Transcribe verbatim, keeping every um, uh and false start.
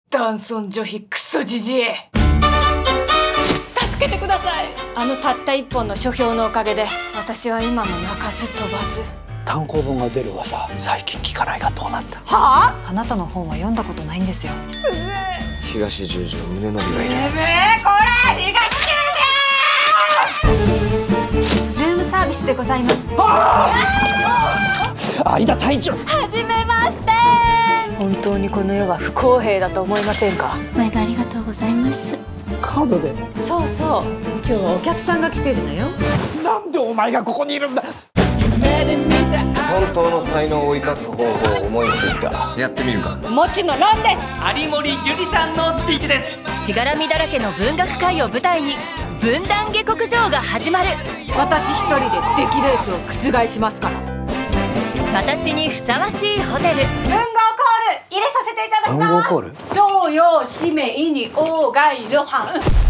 男尊女卑クソじじい。助けてください。あのたった一本の書評のおかげで私は今も鳴かず飛ばず。 単行本が出る噂最近聞かないがどうなった？ はあ？ あなたの本は読んだことないんですよ。 東十条宗則がいる。 てめえこれ東十条。ルームサービスでございます。 相田隊長。 はじめまして。本当にこの世は不公平だと思いませんか？ 毎度ありがとうございます。 カードで。 そうそう。今日はお客さんが来てるのよ。 なんでお前がここにいるんだ。 本当の才能を生かす方法を思いついた。やってみるか。 もちの論です。 有森樹里さんのスピーチです。 しがらみだらけの文学界を舞台に分断下克上が始まる。 私一人で出来レースを覆しますから。 私にふさわしいホテル。 文豪コール入れさせていただきます。 文豪コール。 商用使命にオーガイロハン。